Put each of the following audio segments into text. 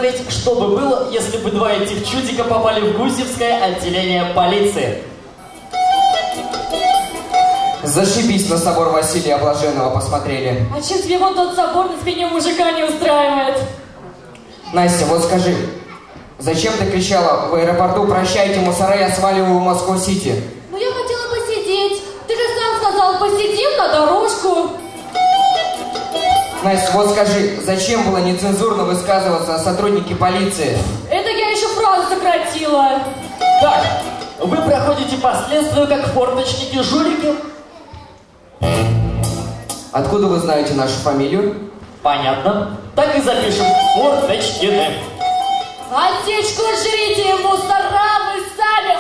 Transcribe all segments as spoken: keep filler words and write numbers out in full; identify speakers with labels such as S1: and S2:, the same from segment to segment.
S1: представить, что бы было, если бы два этих чудика попали в Гусевское отделение полиции.
S2: Зашибись, на собор Василия Блаженного посмотрели.
S3: А чем тебе вон тот собор на спине мужика не устраивает?
S2: Настя, вот скажи, зачем ты кричала в аэропорту «Прощайте, мусора, я сваливаю в Москву-Сити»?
S3: Ну я хотела посидеть. Ты же сам сказал, посидим на дорожку.
S2: Настя, вот скажи, зачем было нецензурно высказываться о сотруднике полиции?
S3: Это я еще фразу сократила.
S1: Так, вы проходите по следствию как форточники-жулики?
S2: Откуда вы знаете нашу фамилию?
S1: Понятно. Так и запишем. Форточкины.
S3: Отечку жрите, мусора вы сами.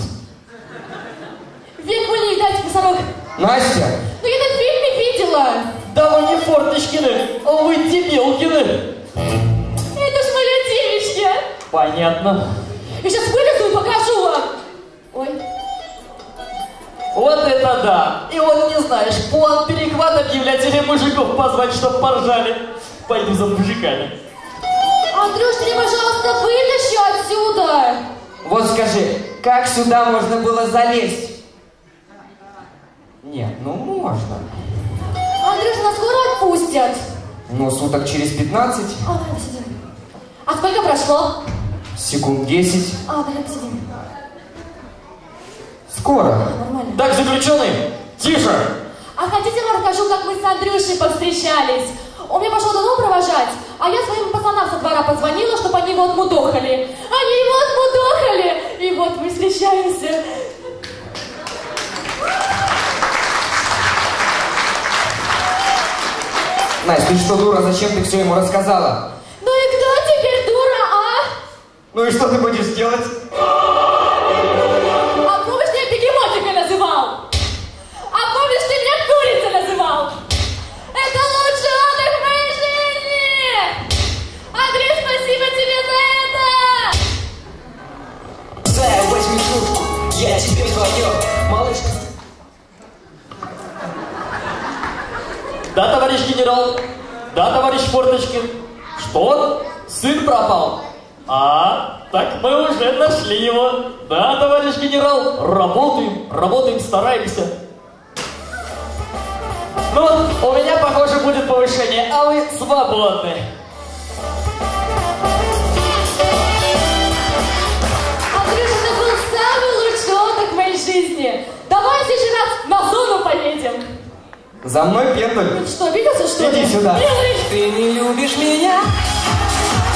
S3: Век вы не видать, мусорок.
S2: Настя!
S3: Ну я этот фильм не видела.
S1: Да вы не Форточкины, вы Дебилкины.
S3: Это ж моя девичья.
S1: Понятно.
S3: Я сейчас вылезу и покажу вам. Ой.
S1: Вот это да. И вот не знаешь, план перехват объявлять или мужиков позвать, чтоб поржали. Пойду за мужиками.
S3: Андрюш, ты, пожалуйста, вытащи отсюда.
S2: Вот скажи, как сюда можно было залезть? Нет, ну можно.
S3: Андрюш, нас скоро отпустят.
S2: Ну, суток через пятнадцать.
S3: А, давай посидим. А сколько прошло?
S2: Секунд десять.
S3: А, давай посидим.
S2: Скоро.
S3: Нормально.
S1: Так, заключенный, тише.
S3: А хотите, я вам расскажу, как мы с Андрюшей повстречались? Он меня пошел домой провожать, а я своим пацанам со двора позвонила, чтобы они его отмудохали. Они его отмудохали, и вот мы встречаемся.
S2: Настя, ты что, дура, зачем ты все ему рассказала?
S3: Ну и кто теперь дура, а?
S2: Ну и что ты будешь делать?
S3: А помнишь, ты меня бегемотикой называл? А помнишь, ты меня курицей называл? Это лучший отдых в моей жизни! Андрей, спасибо тебе за это!
S4: Зая, возьми трубку, я тебе звоню, малышка.
S1: Да, товарищ генерал. Да, товарищ Форточкин. Что? Сын пропал? А, так мы уже нашли его. Да, товарищ генерал. Работаем, работаем, стараемся. Ну, у меня, похоже, будет повышение, а вы свободны.
S3: Андрюша, это был самый лучший отдых в моей жизни. Давай в следующий раз на зону поедем.
S2: За мной, Пендаль.
S3: Что, обиделся, что ли?
S2: Иди сюда.
S3: Милый.
S4: Ты не любишь меня?